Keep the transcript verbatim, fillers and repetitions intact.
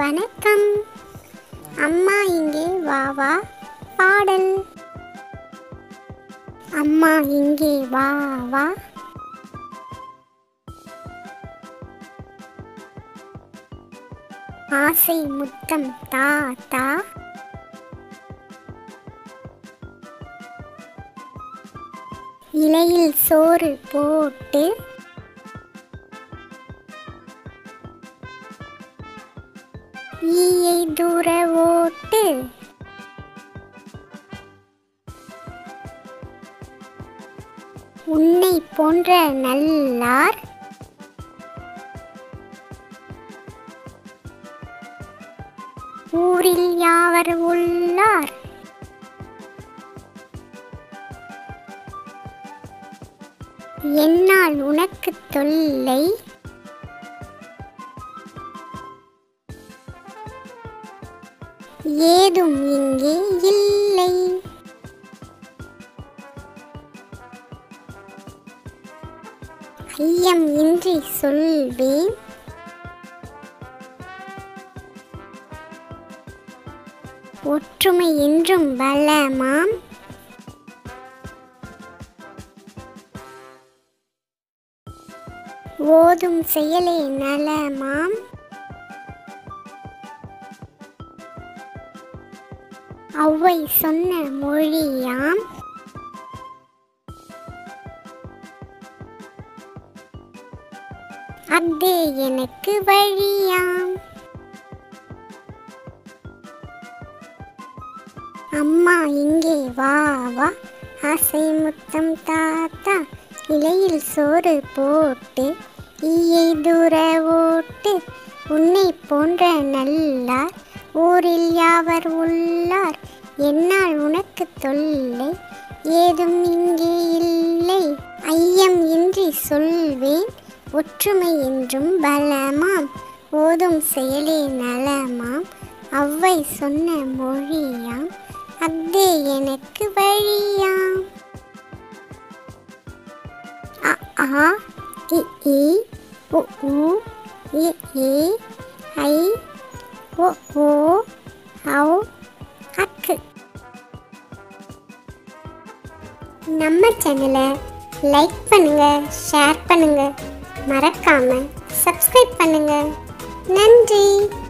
வணக்கம். அம்மா இங்கே வா வா பாடல். அம்மா இங்கே வா வா, ஆசை முத்தம் தா தா, இலையில் சோறு போட்டு ஈயை தூர ஓட்டு. உன்னை போன்ற நல்லார் ஊரில் யாவர் உள்ளார். என்னால் உனக்கு தொல்லை ஏதும் இங்கே இல்லை. ஐயம் இன்றி சொல்வேன், ஒற்றுமை என்றும் பலமாம். ஓதும் செயலே நலமாம். ஒளவை சொன்ன மொழியாம். அஃதே எனக்கு வழியாம். அம்மா இங்கே வா வா, ஆசை முத்தம் தாத்தா, இலையில் சோறு போட்டு ஈயை தூர ஓட்டு. உன்னை போன்ற நல்லார் ஊரில் யாவர் உள்ளார். என்னால் உனக்கு தொல்லை ஏதும் இங்கே இல்லை. ஐயம் இன்றி சொல்வேன், ஒற்றுமை என்றும் பலமாம். ஓதும் செயலே நலமாம். ஒளவை சொன்ன மொழியாம். அஃதே எனக்கு வழியாம். அ ஆ இ ஈ உ ஊ இ ஏ ஐ ஓ ஓ ஔ அக்கு. நம்ம சேனலை லைக் பண்ணுங்க, ஷேர் பண்ணுங்க, மறக்காம சப்ஸ்கிரைப் பண்ணுங்க. நன்றி.